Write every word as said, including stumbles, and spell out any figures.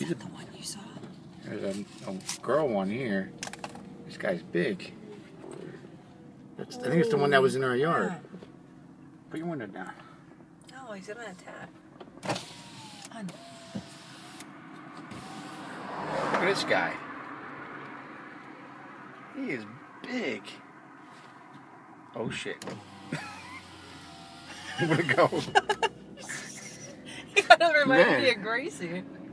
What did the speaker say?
Is that the one you saw? There's a, a girl one here. This guy's big. That's, I think it's the one that was in our yard. Yeah. Put your window down. No, he's gonna attack. On. Look at this guy. He is big. Oh shit. Where'd it go? He kind of reminded Man. me of Gracie.